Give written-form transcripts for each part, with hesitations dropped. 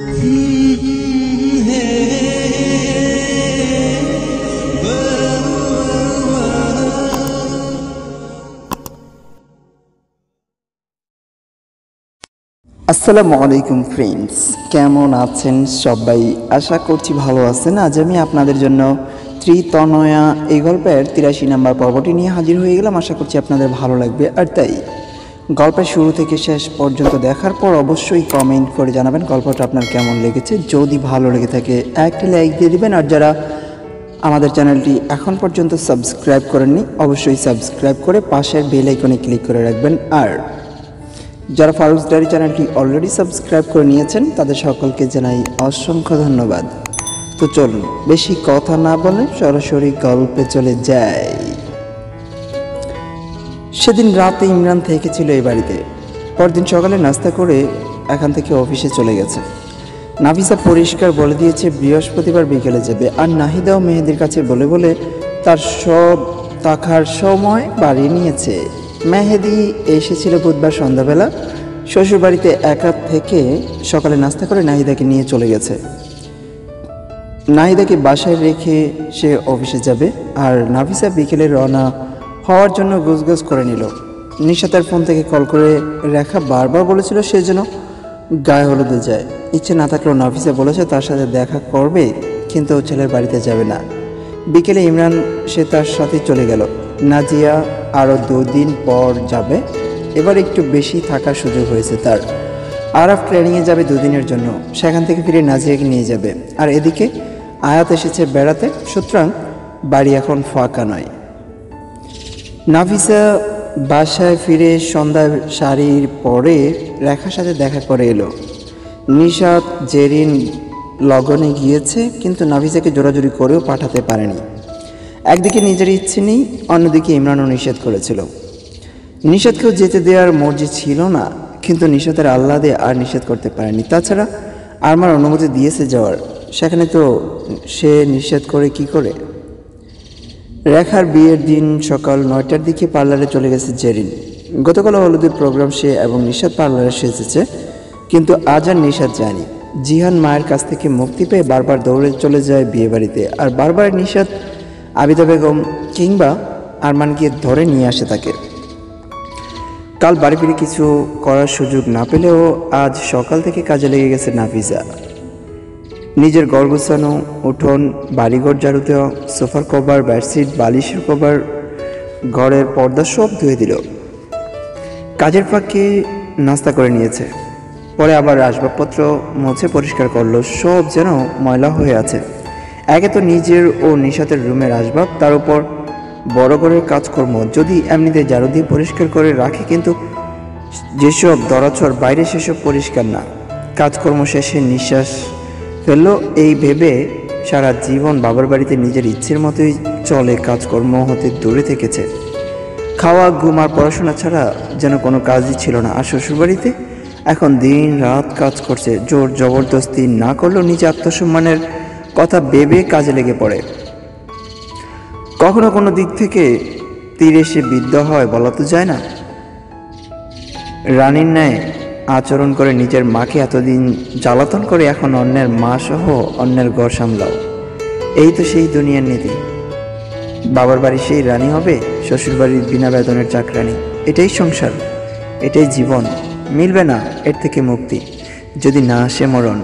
আসসালামু আলাইকুম ফ্রেন্ডস, কেমন আছেন সবাই? আশা করছি ভালো আছেন। আজ আমি আপনাদের জন্য ত্রিতনয়া এই গল্পের 83 নম্বর পর্বটি নিয়ে হাজির হয়ে গেলাম। আশা করছি আপনাদের ভালো লাগবে। আর তাই গল্পের শুরু থেকে শেষ পর্যন্ত দেখার পর অবশ্যই কমেন্ট করে জানাবেন গল্পটা আপনার কেমন লেগেছে। যদি ভালো লেগে থাকে একটি লাইক দিয়ে দিবেন। আর যারা আমাদের চ্যানেলটি এখন পর্যন্ত সাবস্ক্রাইব করেননি অবশ্যই সাবস্ক্রাইব করে পাশের বেল আইকনে ক্লিক করে রাখবেন। আর যারা ফারুকস ডায়েরি চ্যানেলটি অলরেডি সাবস্ক্রাইব করে নিয়েছেন তাদের সকলকে জানাই অসংখ্য ধন্যবাদ। তো চলুন বেশি কথা না বলে সরাসরি গল্পে চলে যাই। সেদিন রাতে ইমরান থেকেছিল এই বাড়িতে। পরদিন সকালে নাস্তা করে এখান থেকে অফিসে চলে গেছে। নাফিসা পরিষ্কার বলে দিয়েছে বৃহস্পতিবার বিকেলে যাবে। আর নাহিদা ও মেহেদির কাছে বলে বলে তার সব টাকার সময় বাড়িয়ে নিয়েছে। মেহেদি এসেছিল বুধবার সন্ধ্যাবেলা। শ্বশুরবাড়িতে একা থেকে সকালে নাস্তা করে নাহিদাকে নিয়ে চলে গেছে। নাহিদাকে বাসায় রেখে সে অফিসে যাবে। আর নাফিসা বিকেলে রওনা হওয়ার জন্য গোছগাছ করে নিল। নিশাতের ফোন থেকে কল করে রেখা বারবার বলেছিল সে যেন গায়ে হলুদে যায়। ইচ্ছে না থাকলেও নাফিসা বলেছে তার সাথে দেখা করবে, কিন্তু ছেলের বাড়িতে যাবে না। বিকেলে ইমরান সে তার সাথে চলে গেল। নাজিয়া আরও 2 দিন পর যাবে। এবার একটু বেশি থাকার সুযোগ হয়েছে তার। আরাফ ট্রেনিংয়ে যাবে 2 দিনের জন্য। সেখান থেকে ফিরে নাজিয়াকে নিয়ে যাবে। আর এদিকে আয়াত এসেছে বেড়াতে, সুতরাং বাড়ি এখন ফাঁকা নয়। নাফিসা বাসায় ফিরে সন্ধ্যা শাড়ির পরে রেখার সাথে দেখা করে এলো। নিশাত জেরিন লগনে গিয়েছে, কিন্তু নাফিসাকে জোরাজুরি করেও পাঠাতে পারেনি। একদিকে নিজের ইচ্ছে নেই, অন্যদিকে ইমরানও নিষেধ করেছিল। নিষেধকেও যেতে দেওয়ার মর্জি ছিল না, কিন্তু নিষেধের আহ্লাদে আর নিষেধ করতে পারেনি। তাছাড়া আরমার অনুমতি দিয়েছে যাওয়ার, সেখানে তো সে নিষেধ করে কি করে? রেখার বিয়ের দিন সকাল 9টার দিকে পার্লারে চলে গেছে জেরিন। গতকাল হলুদের প্রোগ্রাম সে এবং নিশাত পার্লারে সেজেছে, কিন্তু আজ আর নিশাত যায়নি। জিহান মায়ের কাছ থেকে মুক্তি পেয়ে বারবার দৌড়ে চলে যায় বিয়ে বাড়িতে। আর বারবার নিশাত আবিদা বেগম কিংবা আরমানকে ধরে নিয়ে আসে তাকে। কাল বাড়ি ফিরে কিছু করার সুযোগ না পেলেও আজ সকাল থেকে কাজে লেগে গেছে নাফিসা। নিজের ঘর গোছানো, উঠোন, বাড়িঘর ঝাড়ু দেওয়া, সোফার কভার, বেডশিট, বালিশের কভার, ঘরের পর্দা সব ধুয়ে দিল। কাজের ফাঁকে নাস্তা করে নিয়েছে। পরে আবার আসবাবপত্র মুছে পরিষ্কার করলো। সব যেন ময়লা হয়ে আছে। একে তো নিজের ও নিশাতের রুমের আসবাব, তার উপর বড় ঘরের কাজকর্ম যদি এমনিতে ঝাড়ু দিয়ে পরিষ্কার করে রাখে, কিন্তু যেসব দরাচর বাইরে সেসব পরিষ্কার না। কাজকর্ম শেষে নিঃশ্বাস ফেললো। এই ভেবে সারা জীবন বাবার বাড়িতে নিজের ইচ্ছের মতোই চলে, কাজকর্ম হতে দূরে থেকেছে। খাওয়া, ঘুম আর পড়াশোনা ছাড়া যেন কোনো কাজই ছিল না। আর শ্বশুরবাড়িতে এখন দিন রাত কাজ করছে। জোর জবরদস্তি না করলেও নিজে আত্মসম্মানের কথা ভেবে কাজে লেগে পড়ে। কখনো কোনো দিক থেকে তীর এসে বিদ্ধ হয় বলা তো যায় না। রানীর ন্যায় আচরণ করে নিজের মাকে এতদিন জ্বালাতন করে এখন অন্যের মা সহ অন্যের ঘর সামলাও। এই তো সেই দুনিয়ার নীতি। বাবার বাড়ি সেই রানী হবে, শ্বশুর বাড়ির বিনা বেতনের চাকরানি। এটাই সংসার, এটাই জীবন। মিলবে না এর থেকে মুক্তি, যদি না আসে মরণ।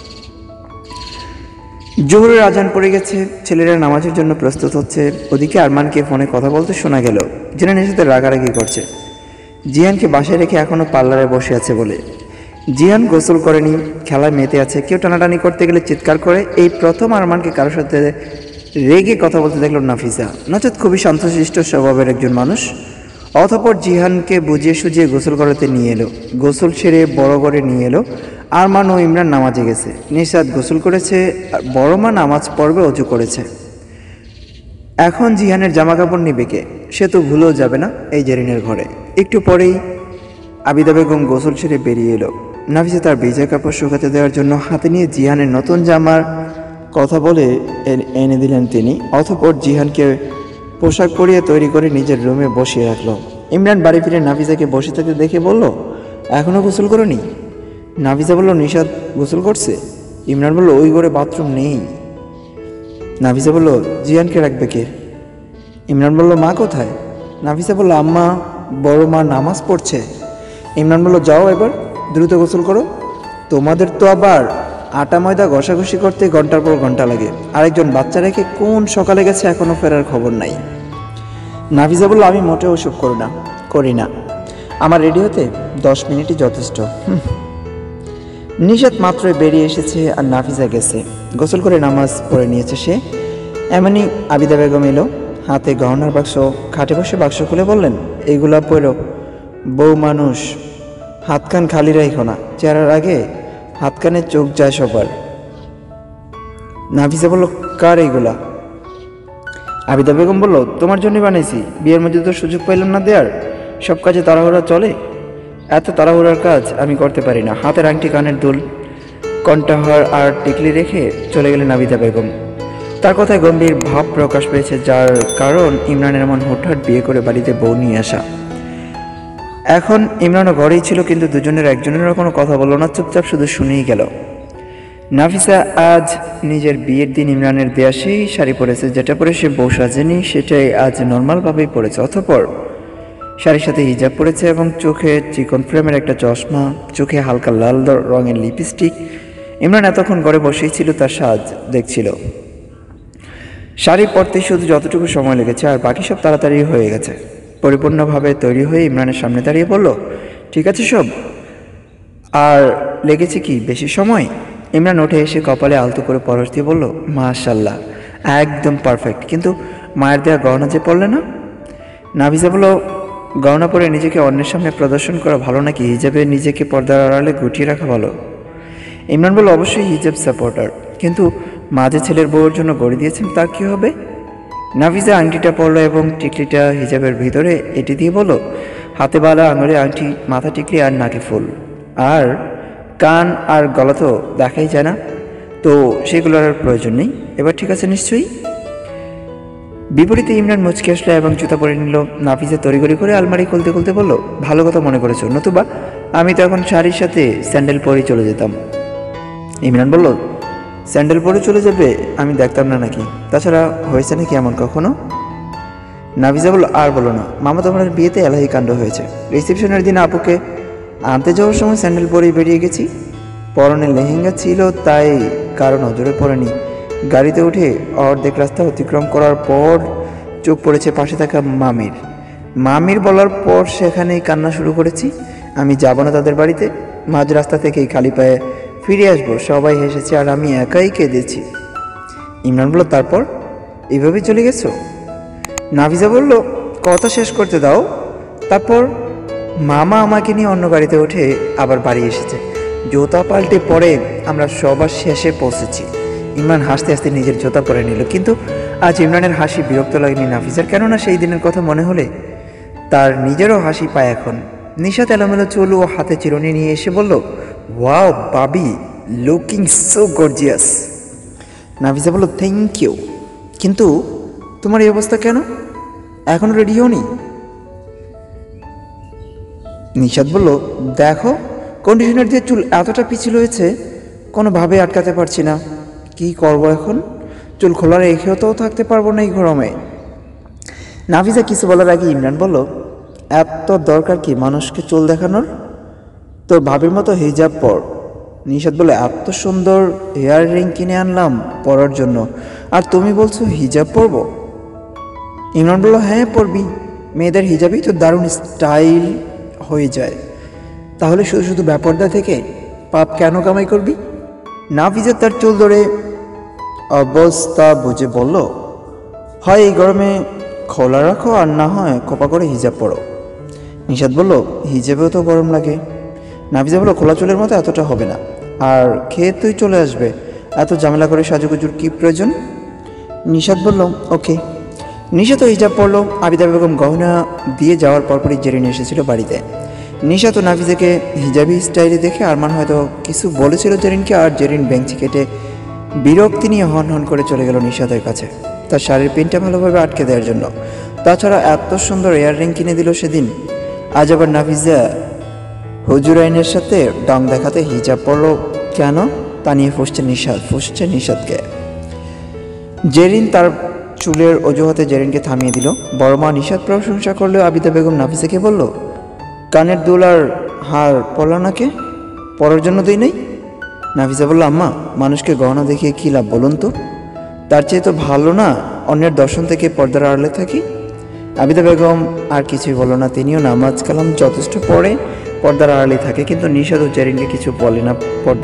জোহরের আজান পড়ে গেছে। ছেলেরা নামাজের জন্য প্রস্তুত হচ্ছে। ওদিকে আরমানকে ফোনে কথা বলতে শোনা গেল। জেনে নিজেদের রাগারাগি করছে জিহানকে বাসায় রেখে এখনও পার্লারে বসে আছে বলে। জিহান গোসল করেনি, খেলায় মেতে আছে। কেউ টানাটানি করতে গেলে চিৎকার করে। এই প্রথম আরমানকে কারোর সাথে রেগে কথা বলতে দেখল নাফিসা। নচেত খুবই শান্তশিষ্ট স্বভাবের একজন মানুষ। অতঃপর জিহানকে বুঝিয়ে সুঝিয়ে গোসল করাতে নিয়ে এলো। গোসল সেরে বড় ঘরে নিয়ে এলো। আরমান ও ইমরান নামাজে গেছে। নিশাত গোসল করেছে, বড় মা নামাজ পড়বে, অজু করেছে। এখন জিহানের জামা কাপড় নিবে কে? সে তো ভুলেও যাবে না এই জেরিনের ঘরে। একটু পরেই আবিদা বেগম গোসল সেরে বেরিয়ে এলো। নাফিসা তার ভিজা কাপড় শুকাতে দেওয়ার জন্য হাতে নিয়ে জিহানের নতুন জামার কথা বলে এনে দিলেন তিনি। অতঃপর জিহানকে পোশাক পরিয়ে তৈরি করে নিজের রুমে বসিয়ে রাখলো। ইমরান বাড়ি ফিরে নাফিসাকে বসে থাকতে দেখে বলল, এখনও গোসল করোনি? নাফিসা বলল, নিশাত গোসল করছে? ইমরান বলল, ওই ঘরে বাথরুম নেই। নাফিসা বলল, জিয়ানকে রাখবে কে? ইমরান বলল, মা কোথায়? নাফিসা বলল, আম্মা বড় মা নামাজ পড়ছে। ইমরান বলল, যাও এবার দ্রুত গোসল করো, তোমাদের তো আবার আটা ময়দা ঘষাঘষি করতে ঘন্টার পর ঘন্টা লাগে, আরেকজন বাচ্চা রেখে কোন সকালে গেছে এখনো ফেরার খবর নাই। নাফিসা বলল, আমি মোটেও ওসব করি না, আমার রেডি হতে 10 মিনিটই যথেষ্ট। নিশাত মাত্রই বেরিয়ে এসেছে আর নাফিসা গেছে, গোসল করে নামাজ পড়ে নিয়েছে সে। এমনই আবিদা বেগম এলো, হাতে গহনার বাক্স, খাটে বসে বাক্স খুলে বললেন, এইগুলা পড়ো, বউ মানুষ, হাত কান খালি রাখো না, চেহারার আগে হাত কানে চোখ যায় সবার। নাফিসা বলল, কার এইগুলা? আবিদা বেগম বলল, তোমার জন্যই বানাইছি, বিয়ের মধ্যে তো সুযোগ পাইলাম না দেয়ার, সব কাজে তাড়াহুড়া চলে, এত তাড়াহুড়ার কাজ আমি করতে পারি না। হাতের আংটি, কানের দুল, কণ্ঠহার আর টিকলি রেখে চলে গেলেন আবিদা বেগম। তার কথায় গম্ভীর ভাব প্রকাশ পেয়েছে, যার কারণ ইমরানের এমন হুটহাট বিয়ে করে বাড়িতে বউ নিয়ে আসা। এখন ইমরানও ঘরেই ছিল, কিন্তু দুজনের একজনেরও কোনো কথা বলল না, চুপচাপ শুধু শুনেই গেল। নাফিসা আজ নিজের বিয়ের দিন ইমরানের দেয়া সেই শাড়ি পরেছে, যেটা পরে সে বউ সাজেনি, সেটাই আজ নর্মালভাবেই পরেছে। অতঃপর শাড়ির সাথে হিজাব পরেছে এবং চোখে চিকন ফ্রেমের একটা চশমা, চোখে হালকা লাল রঙের লিপস্টিক। ইমরান এতক্ষণ ঘরে বসেই ছিল, তার সাজ দেখছিল। শাড়ি পরতে শুধু যতটুকু সময় লেগেছে, আর বাকি সব তাড়াতাড়ি হয়ে গেছে। পরিপূর্ণভাবে তৈরি হয়ে ইমরানের সামনে দাঁড়িয়ে বলল, ঠিক আছে সব? আর লেগেছে কি বেশি সময়? ইমরান উঠে এসে কপালে আলতো করে পরশ দিয়ে বলল, মাশাল্লাহ, একদম পারফেক্ট, কিন্তু মায়ের দেওয়া গহনা যে পড়লে না? নাফিসা বলল, গহনা পরে নিজেকে অন্যের সামনে প্রদর্শন করা ভালো নাকি হিজাবে নিজেকে পর্দার আড়ালে গুটিয়ে রাখা ভালো? ইমরান বলল, অবশ্যই হিজাব সাপোর্টার, কিন্তু মা যে ছেলের বউয়ের জন্য গড়ে দিয়েছেন তার কী হবে? নাফিসা আংটিটা পরলো এবং টিকলিটা হিজাবের ভিতরে এটি দিয়ে বলল, হাতে বালা, আঙুলে আংটি, মাথা টিকলি আর নাকে ফুল, আর কান আর গলা তো দেখাই যায় না, তো সেগুলোর আর প্রয়োজন নেই। এবার ঠিক আছে নিশ্চয়ই? বিপরীতে ইমরান মুচকে আসলো এবং জুতা পরে নিল। নাফিসা তড়িঘড়ি করে আলমারি খুলতে খুলতে বলল, ভালো কথা মনে করেছো, নতুবা আমি তো এখন শাড়ির সাথে স্যান্ডেল পরেই চলে যেতাম। ইমরান বলল, স্যান্ডেল পরে চলে যাবে? আমি দেখতাম না নাকি? তাছাড়া হয়েছে নাকি এমন কখনো? নাফিসা বলল, আর বলো না, মামা তোমার বিয়েতে এলাহি কাণ্ড হয়েছে। রিসেপশনের দিন আপুকে আনতে যাওয়ার সময় স্যান্ডেল পরেই বেরিয়ে গেছি, পরনে লেহেঙ্গা ছিল তাই কারো নজরে পড়েনি। গাড়িতে উঠে অর্ধেক রাস্তা অতিক্রম করার পর চোখ পড়েছে পাশে থাকা মামির বলার পর সেখানেই কান্না শুরু করেছি। আমি যাব না তাদের বাড়িতে, মাঝ রাস্তা থেকেই খালি পায়ে ফিরে আসবো। সবাই হেসেছে আর আমি একাই কেঁদেছি। ইমরান বলল, তারপর এইভাবেই চলে গেছো? নাফিসা বলল, কথা শেষ করতে দাও। তারপর মামা আমাকে নিয়ে অন্য গাড়িতে উঠে আবার বাড়ি এসেছে, জুতা পাল্টে পরে আমরা সবার শেষে পৌঁছেছি। ইমরান হাসতে হাসতে নিজের জুতা পরে নিল, কিন্তু আজ ইমরানের হাসি বিরক্ত লাগেনি নাফিসার, কেননা সেই দিনের কথা মনে হলে তার নিজেরও হাসি পায় এখন। নিশাত এলোমেলো চুল ও হাতে চিরুনি নিয়ে এসে বলল, wow baby, looking so gorgeous. Nafisa বলল, থ্যাংক ইউ, কিন্তু তোমার এই অবস্থা কেন? এখনো রেডি হওনি? নিশাত বলল, দেখো, কন্ডিশনার দিয়ে চুল এতটা পিছিল হয়েছে, কোনোভাবে আটকাতে পারছি না। কি করব এখন? চুল খোলা রেখেও তো থাকতে পারবো না এই গরমে। নাফিসা কিছু বলার আগে ইমরান বলল, এত দরকার কি মানুষকে চুল দেখানোর? তোর ভাবির মতো হিজাব পর। নিশাত বলে, এত সুন্দর হেয়ার রিং কিনে আনলাম পরার জন্য, আর তুমি বলছো হিজাব পরব? ইমরান বলল, হ্যাঁ পরবি, মেয়েদের হিজাবই তো দারুণ স্টাইল হয়ে যায়, তাহলে শুধু শুধু ব্যাপারটা থেকে পাপ কেন কামাই করবি? নাফিসা তার চুল ধরে অবস্থা বুঝে বলল, হয় এই গরমে খোলা রাখো, আর না হয় খোপা করে হিজাব পরো। নিশাত বলল, হিজাবেও তো গরম লাগে। নাফিসা বলল, খোলা চুলের মতো এতটা হবে না, আর খেয়ে তুই চলে আসবে, এত ঝামেলা করে সাজুগুজুর কী প্রয়োজন? নিশাত বলল, ওকে। নিশাত হিজাব পড়লো। আবিদা বেগম গহনা দিয়ে যাওয়ার পরপরই জেরিন এসেছিল বাড়িতে। নিশাত ও নাফিসাকে হিজাবি স্টাইলে দেখে আরমান হয়তো কিছু বলেছিল জেরিনকে, আর জেরিন বেঞ্চি কেটে বিরক্তি নিয়ে হন হন করে চলে গেল নিশাতের কাছে, তার শাড়ির পিনটা ভালোভাবে আটকে দেওয়ার জন্য। তাছাড়া এত সুন্দর ইয়াররিং কিনে দিল সেদিন, আজ আবার নাফিসা হুজুর আইনের সাথে ডং দেখাতে হিজাব পড়লো কেন তা নিয়ে ফুসছে নিশাদকে। জেরিন তার চুলের অজুহাতে জেরিনকে থামিয়ে দিল। বড় মা নিশাদ প্রশংসা করলেও আবিদা বেগম নাফিসাকে বলল, কানের দুল আর হার পড়ল না কে? পরার জন্য তুই নেই? নাফিসা বলল, আম্মা মানুষকে গহনা দেখিয়ে কী লাভ বলুন তো? তার চেয়ে তো ভালো না অন্যের দর্শন থেকে পর্দার আড়ালে থাকি। আবিদা বেগম আর কিছুই বলল না। তিনিও নামাজ কালাম যথেষ্ট পড়ে পর্দার আড়ালে থাকে, কিন্তু নিশাদ ও জেরিনকে কিছু বলে না,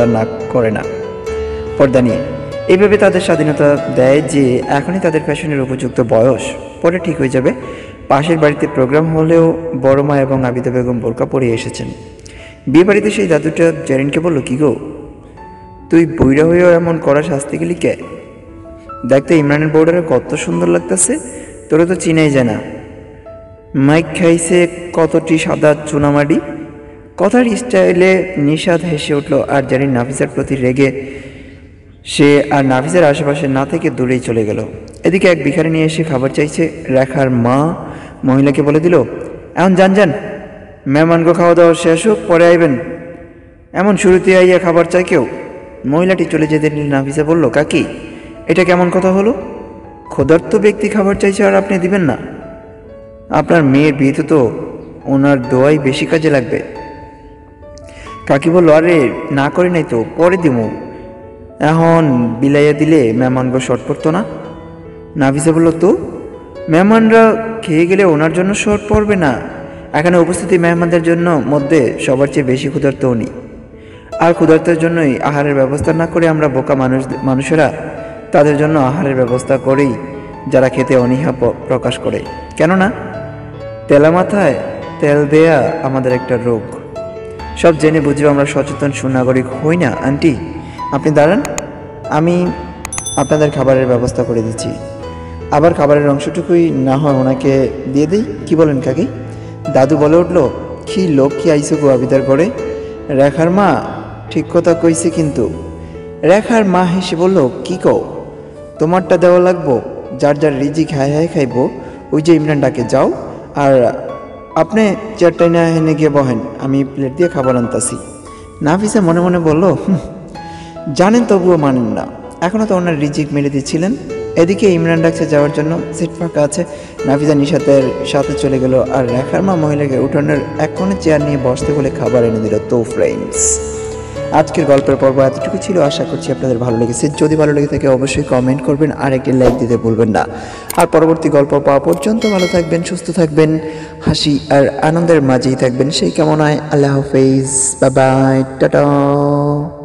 পর্দা নিয়ে। এইভাবে তাদের স্বাধীনতা দেয় যে এখনই তাদের ফ্যাশনের উপযুক্ত বয়স, পরে ঠিক হয়ে যাবে। পাশের বাড়িতে প্রোগ্রাম হলেও বড় মা এবং আবিদা বেগম বোরকা পরে এসেছেন। বিয়ে বাড়িতে সেই দাদুটা জেরিনকে বলল, কি গো তুই বইরা হয়েও এমন করা শাস্তি গেলি কে? দেখতে ইমরানের বউডারে কত সুন্দর লাগতেছে, তোরা তো চিনাই যায় না। মাইক খাইছে কতটি সাদা চুনামাডি। কথার স্টাইলে নিশাদ হেসে উঠল, আর জেরিন নাফিসার প্রতি রেগে সে আর নাফিসের আশেপাশে না থেকে দূরেই চলে গেল। এদিকে এক ভিখারি নিয়ে এসে খাবার চাইছে। রেখার মা মহিলাকে বলে দিল, এখন যান মেহমানকে খাওয়া দাওয়া শেষ হোক, পরে আইবেন, এমন শুরুতে আইয়া খাবার চাই কেউ? মহিলাটি চলে যেতে নিলে নাফিসা বলল, কাকি এটা কেমন কথা হলো? ক্ষুধার্ত ব্যক্তি খাবার চাইছে আর আপনি দিবেন না? আপনার মেয়ের বিয়েতে তো ওনার দোয়াই বেশি কাজে লাগবে। কাকি বলল, আরে না করি নাই তো, পরে দিমু, এখন বিলাইয়া দিলে মেহমানগো শর্ট পড়তো না। নাফিসা বলল, তো মেহমানরা খেয়ে গেলে ওনার জন্য শর্ট পড়বে না? এখানে উপস্থিতি মেহমানদের জন্য মধ্যে সবার চেয়ে বেশি ক্ষুধার্ত উনি, আর ক্ষুধার্তের জন্যই আহারের ব্যবস্থা না করে আমরা বোকা মানুষেরা তাদের জন্য আহারের ব্যবস্থা করেই, যারা খেতে অনীহা প্রকাশ করে। কেননা তেলা মাথায় তেল দেয়া আমাদের একটা রোগ। সব জেনে বুঝবে আমরা সচেতন সুনাগরিক হই না। আন্টি আপনি দাঁড়ান, আমি আপনাদের খাবারের ব্যবস্থা করে দিচ্ছি। আবার খাবারের অংশটুকুই না হয় ওনাকে দিয়ে দিই, কি বলেন কাকি? দাদু বলে উঠল, কি লোক কি আইসো গো আবিদার করে। রেখার মা ঠিক কথা কইছে কিন্তু। রেখার মা হেসে বলল, কি কও, তোমারটা দেওয়া লাগবো? যার যার রিজিক হায় খাইবো। ওই যে ইমরান ডাকে, যাও আর আপনি চেয়ারটাই না হেনে গিয়ে বহেন, আমি প্লেট দিয়ে খাবার আনতাছি। নাফিসা মনে মনে বলল, জানেন তবুও মানেন না, এখনও তো ওনার রিজিক মেরে দিচ্ছিলেন। এদিকে ইমরান ডাকছে যাওয়ার জন্য, সিট ফাঁকা আছে। নাফিসা নিশাতের সাথে চলে গেল, আর রেখার মা মহিলাকে উঠানের এক কোণে চেয়ার নিয়ে বসতে বলে খাবার এনে দিল। তো ফ্রেন্ডস, আজকের গল্পের পর্ব এতটুকু ছিল। আশা করছি আপনাদের ভালো লেগেছে। যদি ভালো লেগে থাকে অবশ্যই কমেন্ট করবেন আর একটি লাইক দিতে ভুলবেন না। আর পরবর্তী গল্প পাওয়া পর্যন্ত ভালো থাকবেন, সুস্থ থাকবেন, হাসি আর আনন্দের মাঝেই থাকবেন সেই কামনায়। আল্লাহ হাফেজ, বাই বাই, টাটা।